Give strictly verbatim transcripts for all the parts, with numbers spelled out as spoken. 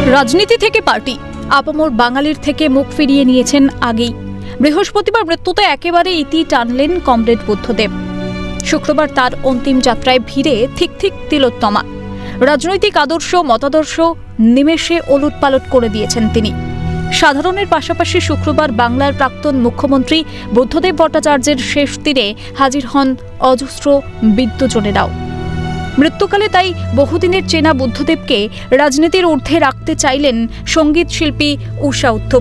রাজনীতি থেকে পার্টি, আপামর বাঙালির থেকে মুখ ফিরিয়ে নিয়েছেন আগেই। বৃহস্পতিবার মৃত্যুতে একেবারে ইতি টানলেন কমরেড বুদ্ধদেব। শুক্রবার তার অন্তিম যাত্রায় ভিড়ে ঠিক ঠিক তিলোত্তমা। রাজনৈতিক আদর্শ মতাদর্শ নিমেষে ওলটপালট করে দিয়েছেন তিনি। সাধারণের পাশাপাশি শুক্রবার বাংলার প্রাক্তন মুখ্যমন্ত্রী বুদ্ধদেব ভট্টাচার্যের শেষ তীরে হাজির হন অজস্র বিদ্যজনেরাও। মৃত্যুকালে তাই বহুদিনের চেনা বুদ্ধদেবকে রাজনীতির ঊর্ধ্বে রাখতে চাইলেন সঙ্গীত শিল্পী ঊষা উত্থুপ।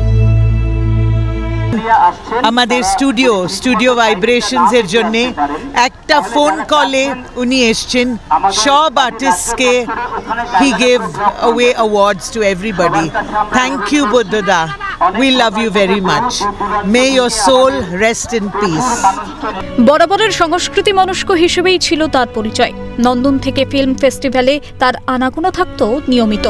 আমাদের স্টুডিও স্টুডিও ভাইব্রেশনস এর জন্য একটা ফোন কলে উনি এসেছেন সব আর্টিস্টকে। He gave away awards to everybody. Thank you বুদ্ধদা, we love you very much. May your soul rest in peace. বরাবরের সংস্কৃতি মনস্ক হিসেবেই ছিল তার পরিচয়। নন্দন থেকে ফিল্ম ফেস্টিভ্যালে তার আনাগোনা থাকত নিয়মিত।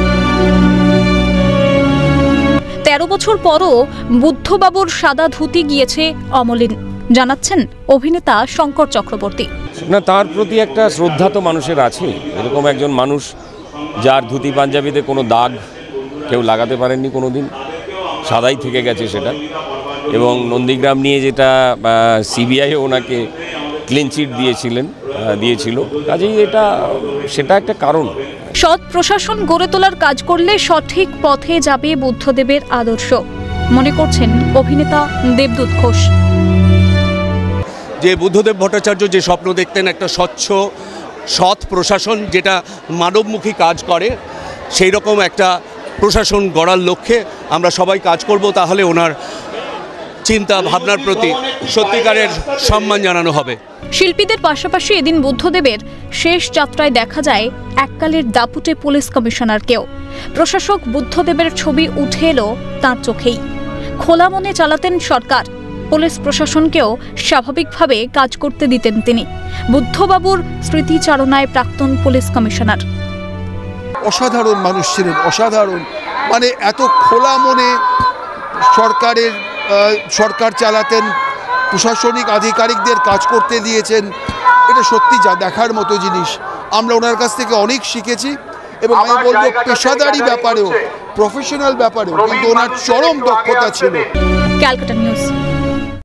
তেরো বছর পরও বুদ্ধবাবুর সাদা ধুতি গিয়েছে অমলিন, জানাচ্ছেন অভিনেতা শঙ্কর চক্রবর্তী। না, তার প্রতি একটা শ্রদ্ধা তো মানুষের আছে। এরকম একজন মানুষ যার ধুতি পাঞ্জাবিতে কোনো দাগ কেউ লাগাতে পারেননি কোনো দিন, সাদাই থেকে গেছে সেটা। এবং নন্দীগ্রাম নিয়ে যেটা সিবিআই ওনাকে ক্লিন চিট দিয়েছিলেন দিয়েছিল, কাজেই এটা সেটা একটা কারণ। সৎ প্রশাসন গড়ে তোলার কাজ করলে সঠিক পথে যাবে বুদ্ধদেবের আদর্শ, মনে করছেন অভিনেতা দেবদূত ঘোষ। যে বুদ্ধদেব ভট্টাচার্য যে স্বপ্ন দেখতেন একটা স্বচ্ছ সৎ প্রশাসন যেটা মানবমুখী কাজ করে, সেই রকম একটা প্রশাসন গড়ার লক্ষ্যে আমরা সবাই কাজ করব। তাহলে ওনার চিন্তা ভাবনার প্রতি সত্যিকারের সম্মান জানানো হবে। শিল্পীদের পাশাপাশি এদিন বুদ্ধদেবের শেষ যাত্রায় দেখা যায় এককালের দাপুটে পুলিশ কমিশনারকেও। প্রশাসক বুদ্ধদেবের ছবি উঠে এলো তাঁর চোখেই। খোলা মনে চালাতেন সরকার, পুলিশ প্রশাসনকেও স্বাভাবিকভাবে কাজ করতে দিতেন তিনি। বুদ্ধবাবুর স্মৃতিচারণায় প্রাক্তন পুলিশ কমিশনার। অসাধারণ মানুষ ছিলেন, অসাধারণ। মানে এত খোলা মনে সরকারের সরকার চালাতেন, প্রশাসনিক আধিকারিকদের কাজ করতে দিয়েছেন। এটা সত্যি যা দেখার মতো জিনিস। আমরা ওনার কাছ থেকে অনেক শিখেছি এবং আমি বলবো পেশাদারি ব্যাপারেও, প্রফেশনাল ব্যাপারেও কিন্তু ওনার চরম দক্ষতা ছিল। ক্যালকাটা নিউজ।